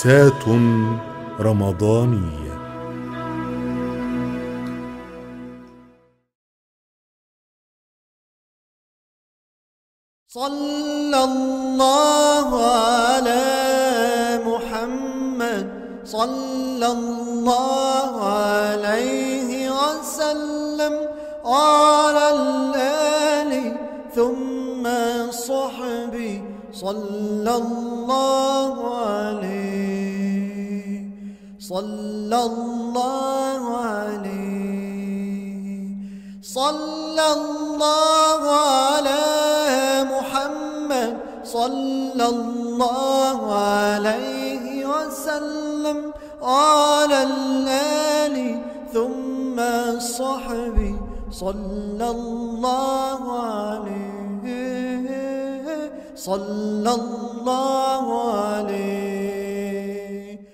لمسات رمضانية. صلى الله على محمد صلى الله عليه وسلم وعلى الآل ثم صحبه صلى الله عليه صلى الله عليه صلى الله على محمد صلى الله عليه وسلم وعلى الآل ثم صحبه صلى الله عليه صلى الله عليه.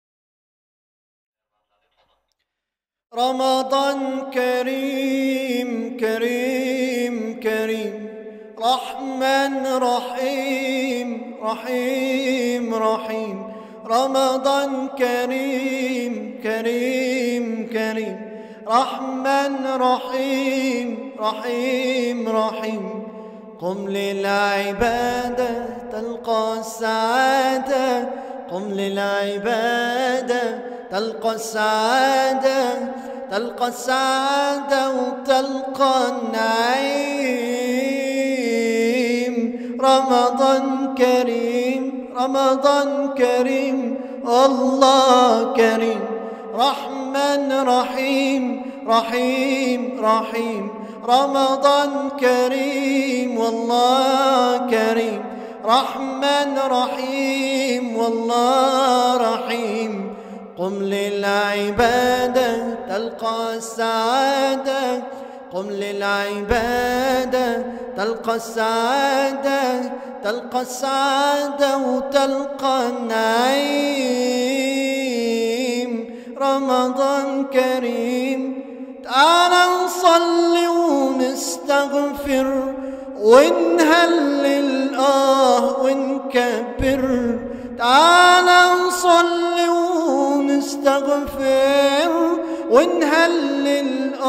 رمضان كريم كريم كريم رحمن رحيم رحيم رحيم. رمضان كريم كريم كريم رحمن رحيم رحيم رحيم. قم للعبادة تلقى السعادة قم للعبادة تلقى السعادة تلقى السعادة وتلقى النعيم. رمضان كريم رمضان كريم الله كريم رحمن رحيم رحيم رحيم. رمضان كريم والله كريم رحمن رحيم والله رحيم. قم للعبادة تلقى السعادة قم للعبادة تلقى السعادة تلقى السعادة وتلقى النعيم. رمضان كريم تعال نصلي ونستغفر ونهلل ونكبر. تعال نصلي ونستغفر ونهلل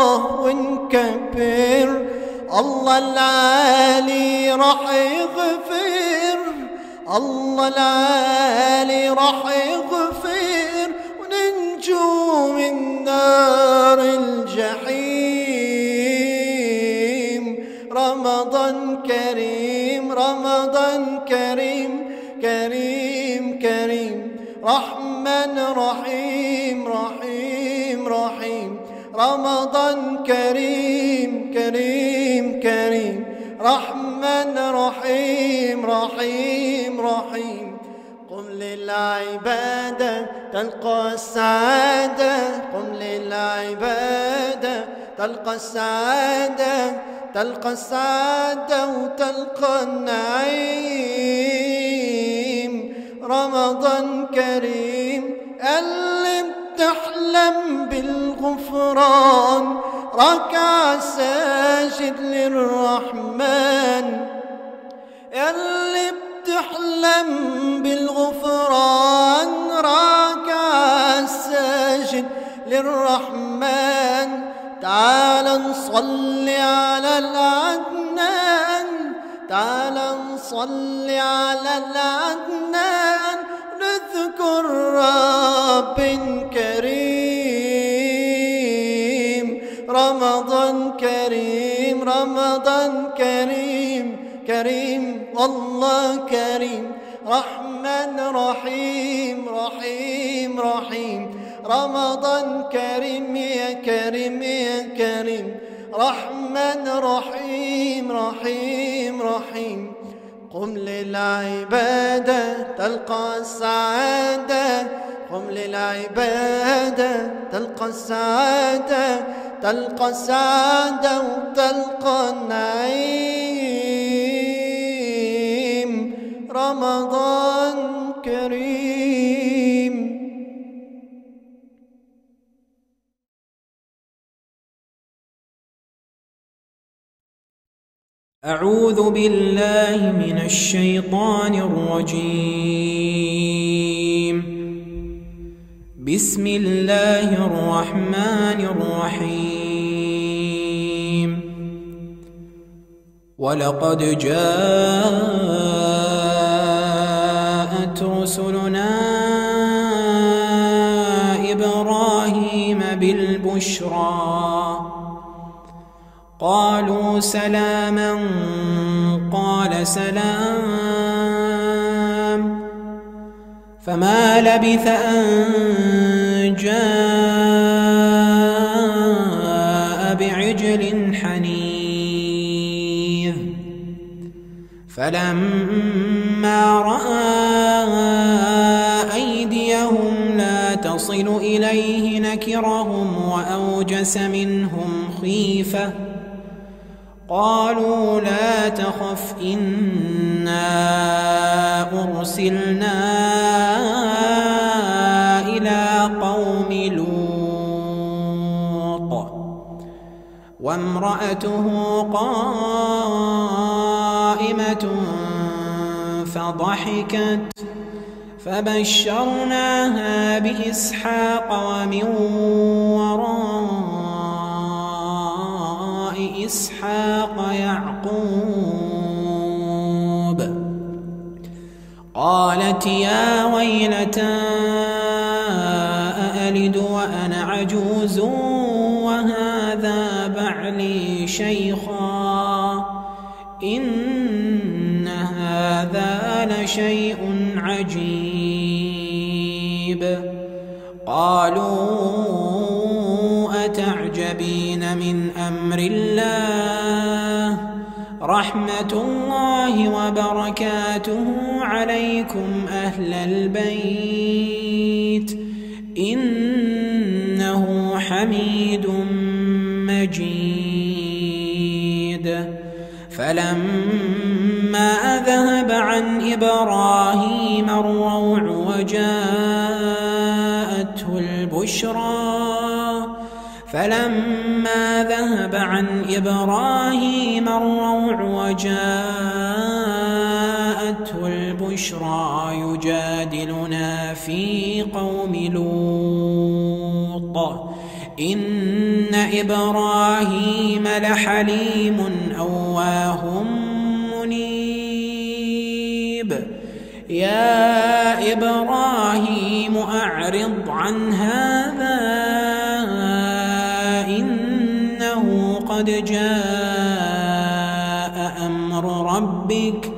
ونكبر. الله العالي راح يغفر الله العالي راح يغفر وننجو من نار الجحيم. رمضان كريم رمضان كريم كريم كريم رحمن رحيم رحيم رحيم. رمضان كريم كريم كريم رحمن رحيم رحيم رحيم. قم للعبادة تلقى السعادة قم للعبادة تلقى السعادة تلقى السعادة وتلقى النعيم. رمضان كريم اللي بتحلم بالغفران ركع ساجد للرحمن. اللي بتحلم بالغفران ركع ساجد للرحمن. تعال نصلي على العدنان تعال نصلي على العدنان نذكر رب كريم. رمضان كريم رمضان كريم كريم والله كريم رحمن رحيم رحيم رحيم. رمضان كريم يا كريم يا كريم رحمن رحيم رحيم رحيم. قم للعبادة تلقى السعادة قم للعبادة تلقى السعادة تلقى السعادة وتلقى النعيم. رمضان كريم. أعوذ بالله من الشيطان الرجيم. بسم الله الرحمن الرحيم ولقد جاءت رسلنا إبراهيم بالبشرى قالوا سلاما قال سلام فما لبث أن جاء بعجل حنيذ فلما رأى أيديهم لا تصل إليه نكرهم وأوجس منهم خيفة قالوا لا تخف إنا أرسلنا إلى قوم لوط وامرأته قائمة فضحكت فبشرناها بإسحاق ومن وراء إسحاق يعقوب قالت يا ويلتى أألد وأنا عجوز وهذا بعلي شيخا إن هذا لشيء عجيب قالوا أتعجبين من أمر الله رحمة الله وبركاته عليكم أهل البيت إنه حميد مجيد فلما ذهب عن إبراهيم الروع وجاءته البشرى فلما ذهب عن إبراهيم الروع وجاءته البشرى يجادلنا في قوم لوط إن إبراهيم لحليم أواه منيب يا إبراهيم أعرض عن هذا إنه قد جاء أمر ربك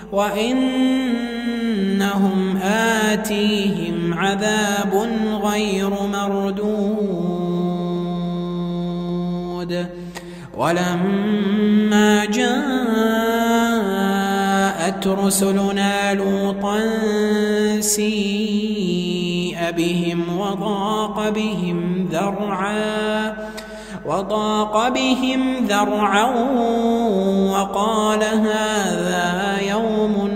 وإنهم آتيهم عذاب غير مردود ولما جاءت رسلنا لوطا سيء بهم وضاق بهم ذرعا وقال هذا يوم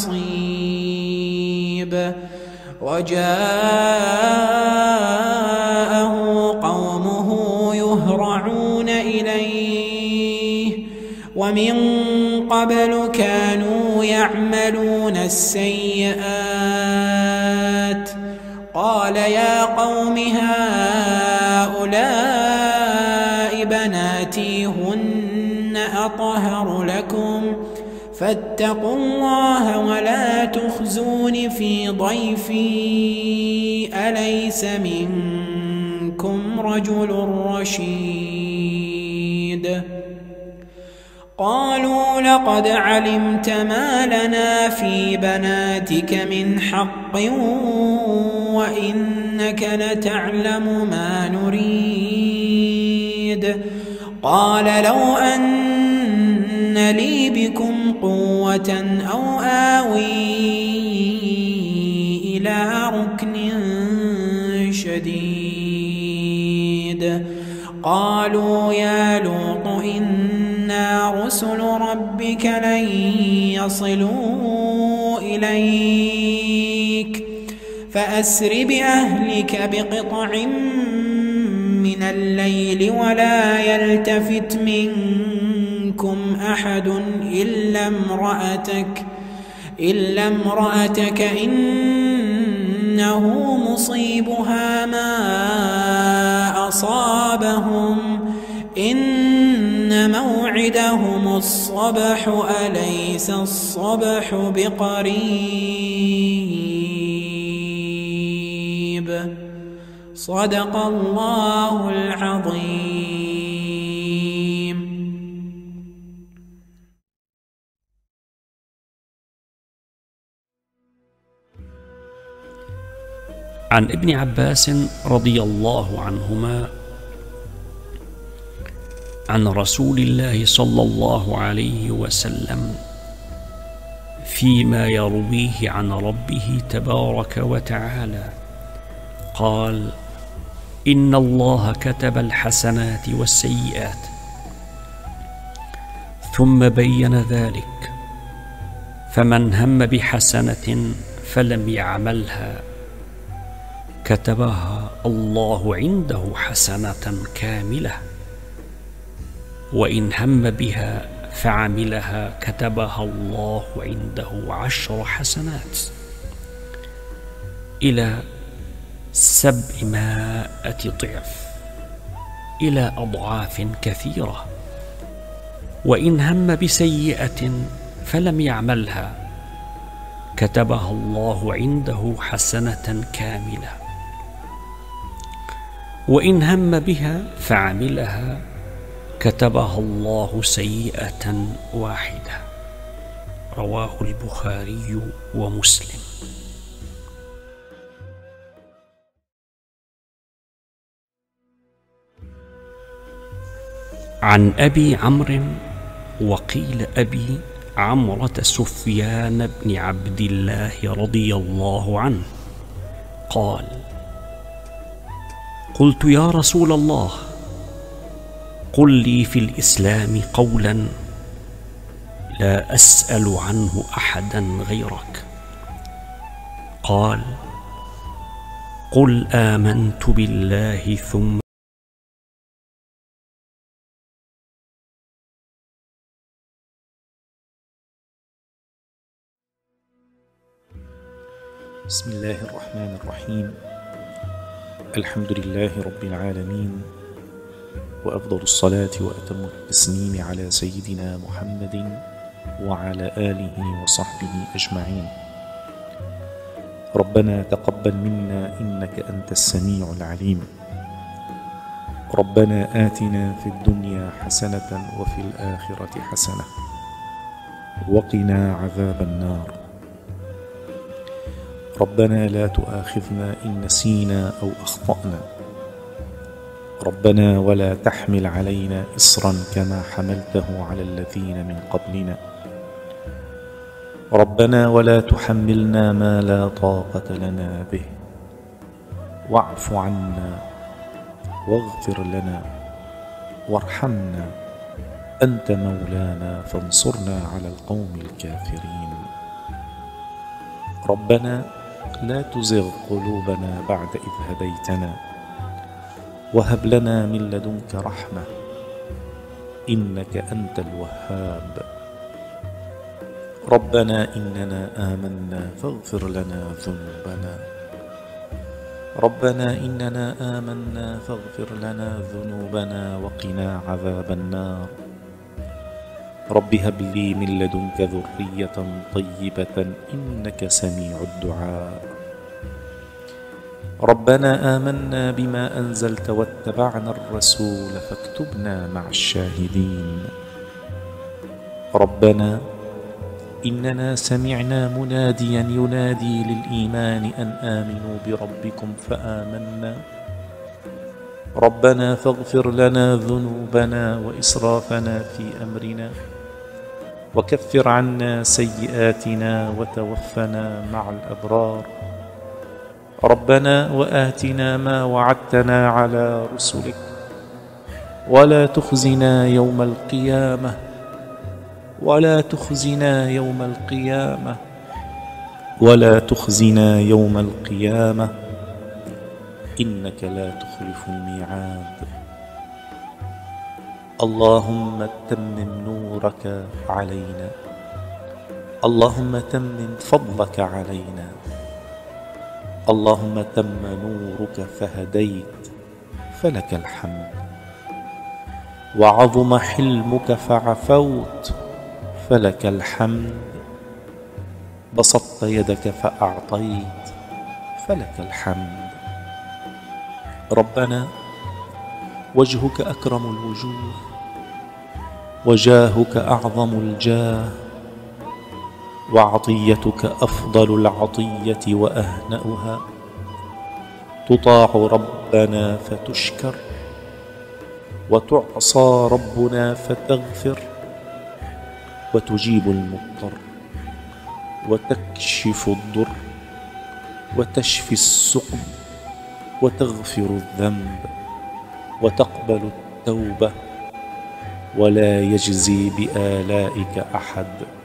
عصيب وجاءه قومه يهرعون إليه ومن قبل كانوا يعملون السيئات قال يا قوم هؤلاء بناتي هن أطهر لكم فاتقوا الله ولا تخزون في ضيفي أليس منكم رجل رشيد قالوا لقد علمت ما لنا في بناتك من حق وإنك لتعلم ما نريد قال لو أن لي بكم قوة أو آوي إلى ركن شديد قالوا يا لوط إنا رسل ربك لن يصلوا إليك فأسر بأهلك بقطع من الليل ولا يلتفت منكم أحد إلا امرأتك إنها إنه مصيبها ما أصابهم إن موعدهم الصبح أليس الصبح بقريب صدق الله العظيم. عن ابن عباس رضي الله عنهما عن رسول الله صلى الله عليه وسلم فيما يرويه عن ربه تبارك وتعالى قال: إن الله كتب الحسنات والسيئات، ثم بين ذلك، فمن هم بحسنة فلم يعملها كتبها الله عنده حسنة كاملة، وإن هم بها فعملها كتبها الله عنده 10 حسنات إلى 700 ضعف، إلى أضعاف كثيرة. وإن هم بسيئة فلم يعملها كتبها الله عنده حسنة كاملة، وإن هم بها فعملها كتبها الله سيئة واحدة. رواه البخاري ومسلم. عن أبي عمرو وقيل أبي عمرة سفيان بن عبد الله رضي الله عنه قال: قلت يا رسول الله، قل لي في الإسلام قولا لا أسأل عنه أحدا غيرك. قال: قل آمنت بالله ثم بسم الله الرحمن الرحيم. الحمد لله رب العالمين، وأفضل الصلاة وأتم التسليم على سيدنا محمد وعلى آله وصحبه أجمعين. ربنا تقبل منا إنك أنت السميع العليم. ربنا آتنا في الدنيا حسنة وفي الآخرة حسنة وقنا عذاب النار. ربنا لا تؤاخذنا إن نسينا أو أخطأنا. ربنا ولا تحمل علينا إصرا كما حملته على الذين من قبلنا. ربنا ولا تحملنا ما لا طاقة لنا به. واعف عنا واغفر لنا وارحمنا، أنت مولانا فانصرنا على القوم الكافرين. ربنا لا تزغ قلوبنا بعد إذ هديتنا وهب لنا من لدنك رحمة إنك أنت الوهاب. ربنا إننا آمنا فاغفر لنا ذنوبنا. ربنا إننا آمنا فاغفر لنا ذنوبنا وقنا عذاب النار. رب هب لي من لدنك ذرية طيبة إنك سميع الدعاء. ربنا آمنا بما أنزلت واتبعنا الرسول فاكتبنا مع الشاهدين. ربنا إننا سمعنا مناديا ينادي للإيمان أن آمنوا بربكم فآمنا. ربنا فاغفر لنا ذنوبنا وإسرافنا في أمرنا وكفر عنا سيئاتنا وتوفنا مع الأبرار. ربنا وآتنا ما وعدتنا على رسلك ولا تخزنا يوم القيامة ولا تخزنا يوم القيامة ولا تخزنا يوم القيامة إنك لا تخلف الميعاد. اللهم تمم نورك علينا، اللهم تمم فضلك علينا، اللهم تم نورك فهديت فلك الحمد، وعظم حلمك فعفوت فلك الحمد، بسطت يدك فأعطيت فلك الحمد. ربنا وجهك أكرم الوجوه، وجاهك أعظم الجاه، وعطيتك أفضل العطية وأهنأها، تطاع ربنا فتشكر، وتعصى ربنا فتغفر، وتجيب المضطر، وتكشف الضر، وتشفي السقم، وتغفر الذنب، وتقبل التوبة، ولا يجزي بآلائك أحد،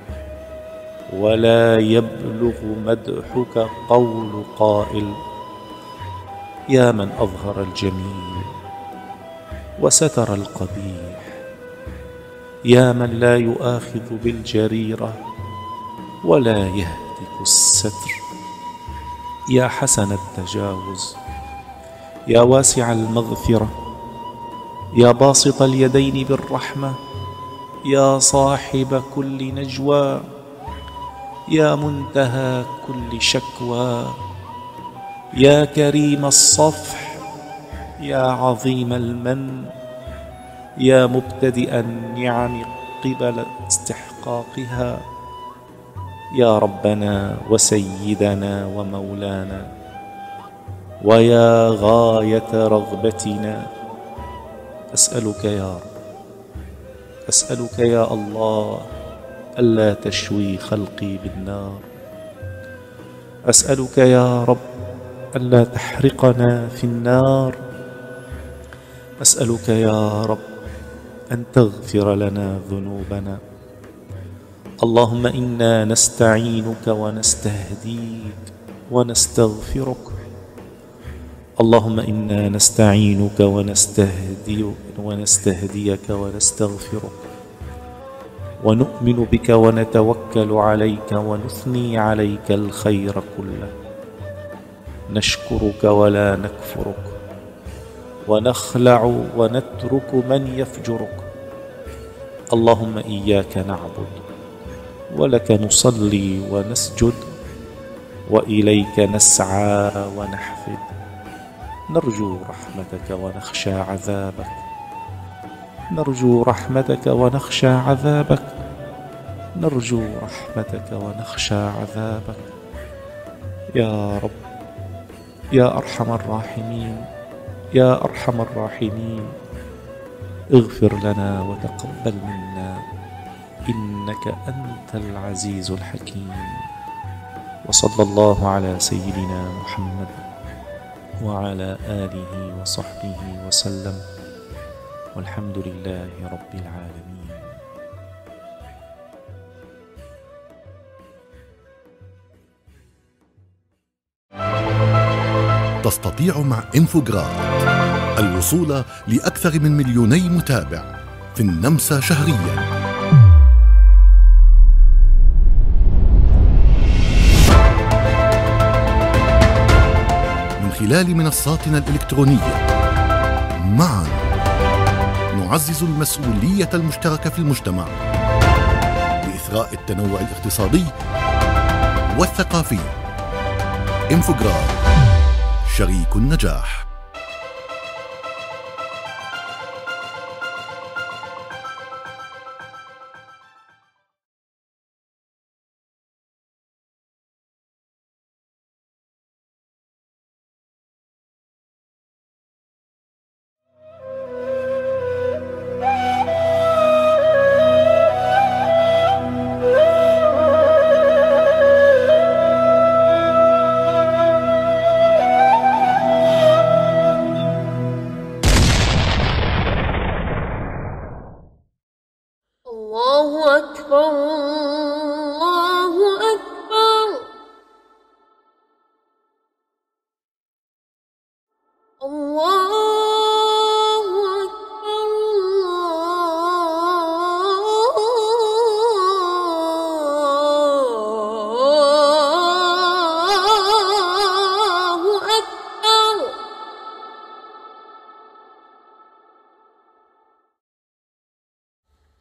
ولا يبلغ مدحك قول قائل. يا من أظهر الجميل وستر القبيح، يا من لا يؤاخذ بالجريرة ولا يهتك الستر، يا حسن التجاوز، يا واسع المغفرة، يا باسط اليدين بالرحمة، يا صاحب كل نجوى، يا منتهى كل شكوى، يا كريم الصفح، يا عظيم المن، يا مبتدئ النعم قبل استحقاقها، يا ربنا وسيدنا ومولانا، ويا غاية رغبتنا. أسألك يا رب، أسألك يا الله ألا تشوي خلقي بالنار، أسألك يا رب ألا تحرقنا في النار، أسألك يا رب أن تغفر لنا ذنوبنا. اللهم إنا نستعينك ونستهديك ونستغفرك، اللهم إنا نستعينك ونستهديك ونستغفرك، ونؤمن بك ونتوكل عليك ونثني عليك الخير كله، نشكرك ولا نكفرك، ونخلع ونترك من يفجرك. اللهم إياك نعبد ولك نصلي ونسجد، وإليك نسعى ونحفد، نرجو رحمتك ونخشى عذابك، نرجو رحمتك ونخشى عذابك، نرجو رحمتك ونخشى عذابك. يا رب يا أرحم الراحمين، يا أرحم الراحمين، اغفر لنا وتقبل منا، إنك أنت العزيز الحكيم. وصلى الله على سيدنا محمد وعلى آله وصحبه وسلم، والحمد لله رب العالمين. تستطيع مع إنفوغرام الوصول لأكثر من 2 مليون متابع في النمسا شهرياً. من خلال منصاتنا الإلكترونية معاً نعزز المسؤولية المشتركة في المجتمع بإثراء التنوع الاقتصادي والثقافي. إنفوغرام، شريك النجاح. الله أكبر، الله أكبر، الله أكبر، الله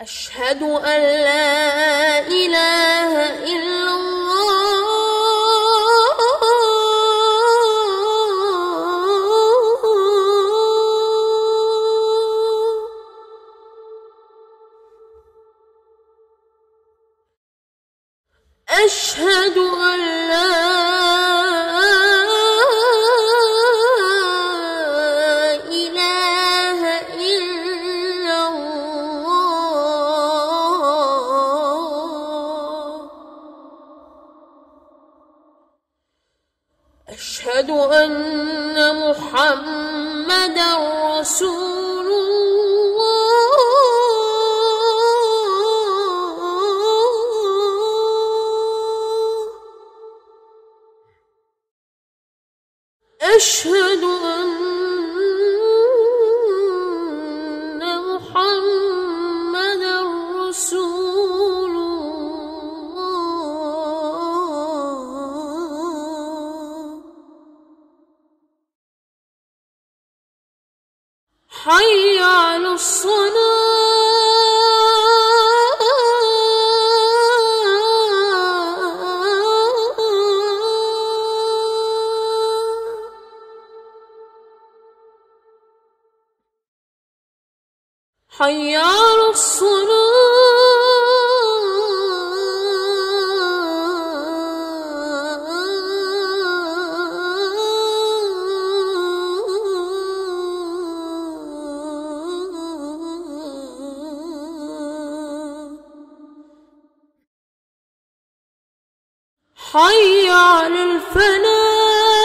أشهد أن لا إله إلا أشهد أن لا إله إلا الله أشهد أن محمدًا رسول أشهد أن محمدًا رسول الله حي على الصلاة حي على الصلاة حي على الفلاح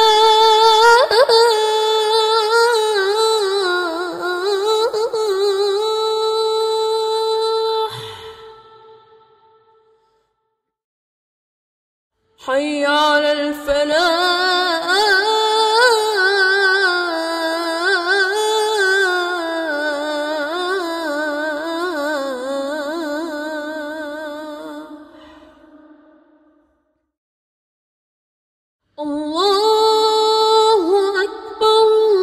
حي على الفلاح الله أكبر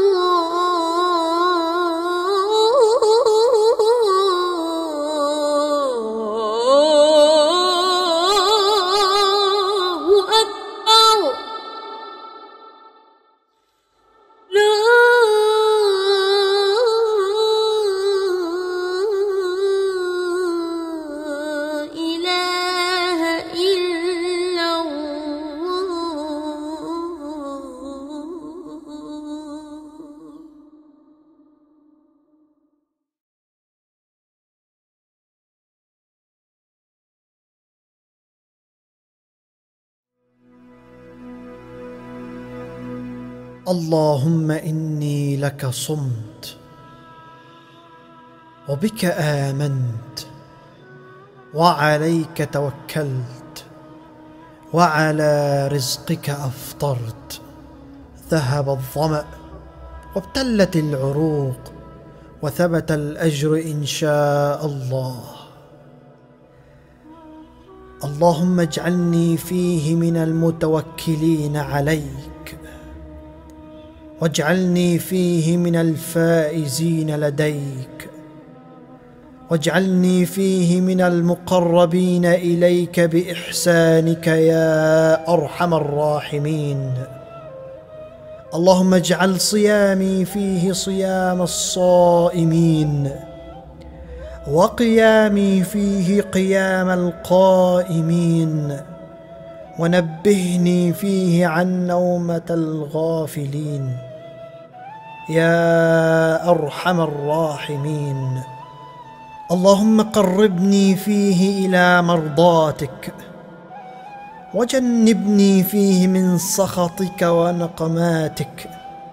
الله أكبر لا إله إلا الله اللهم إني لك صمت وبك آمنت وعليك توكلت وعلى رزقك أفطرت ذهب الظمأ وابتلت العروق وثبت الأجر إن شاء الله. اللهم اجعلني فيه من المتوكلين عليك واجعلني فيه من الفائزين لديك واجعلني فيه من المقربين إليك بإحسانك يا أرحم الراحمين. اللهم اجعل صيامي فيه صيام الصائمين وقيامي فيه قيام القائمين ونبهني فيه عن نومة الغافلين يا أرحم الراحمين. اللهم قربني فيه إلى مرضاتك وجنبني فيه من سخطك ونقماتك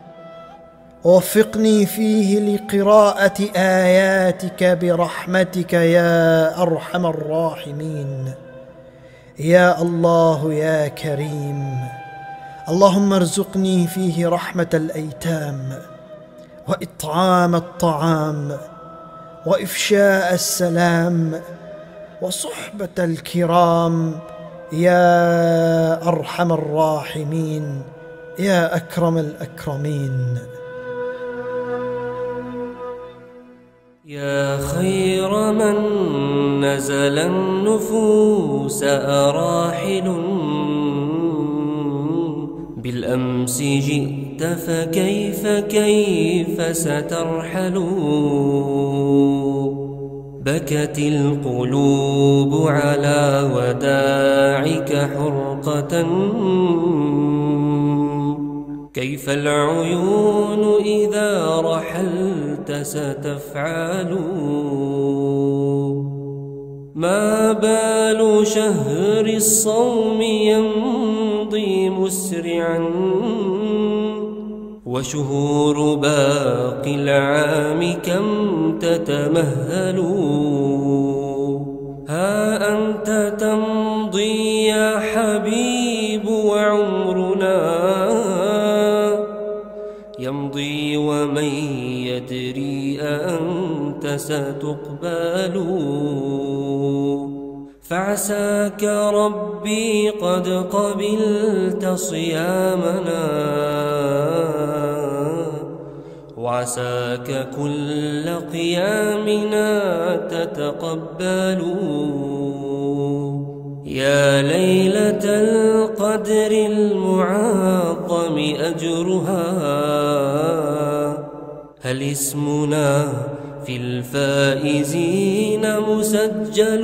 ووفقني فيه لقراءة آياتك برحمتك يا أرحم الراحمين يا الله يا كريم. اللهم ارزقني فيه رحمة الأيتام وإطعام الطعام وإفشاء السلام وصحبة الكرام يا أرحم الراحمين يا أكرم الأكرمين. يا خير من نزل النفوس أراحل بالأمس جئت فكيف سترحل بكت القلوب على وداعك حرقة كيف العيون إذا رحلت ستفعل ما بال شهر الصوم يمضي مسرعا وشهور باقي العام كم تتمهل ها أنت تمضي يا حبيب وعمرنا يمضي ومن يدري أنت ستقبل فعساك ربي قد قبلت صيامنا وعساك كل قيامنا تتقبل يا ليلة القدر المعظم أجرها هل اسمنا في الفائزين مسجل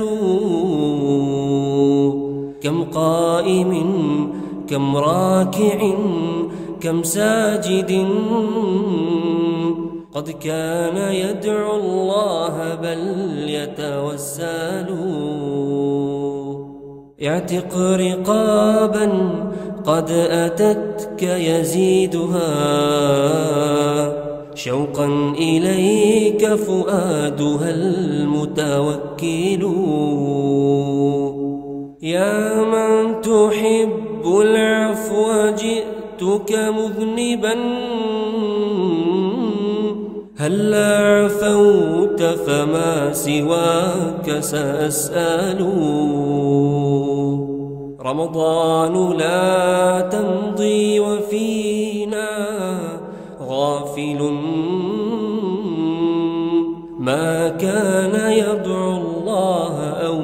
كم قائم كم راكع كم ساجد قد كان يدعو الله بل يتوسل اعتق رقابا قد أتتك يزيدها شوقا إليك فؤادها المتوكل يا من تحب العفو جئتك مذنبا هلا عفوت فما سواك سأسأل رمضان لا تمضي وفينا غافل ما كان يدعو الله أو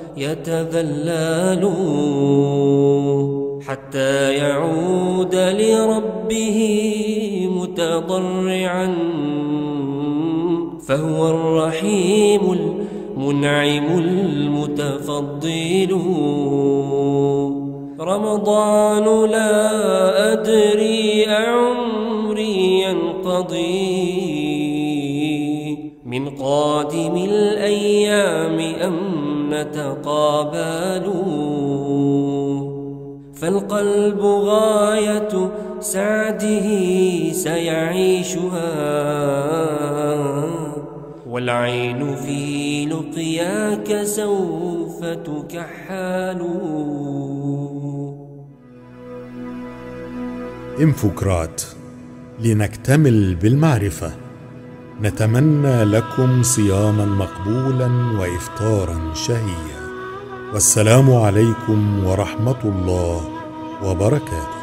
يتذلل حتى يعود لربه متضرعا فهو الرحيم المنعم المتفضل رمضان لا أدري أعمري ينقضي من قادم الأيام أم نتقابل فالقلب غاية سعده سيعيشها والعين في لقياك سوف تكحل. انفوكرات لنكتمل بالمعرفة. نتمنى لكم صياما مقبولا وإفطارا شهيا. والسلام عليكم ورحمة الله وبركاته.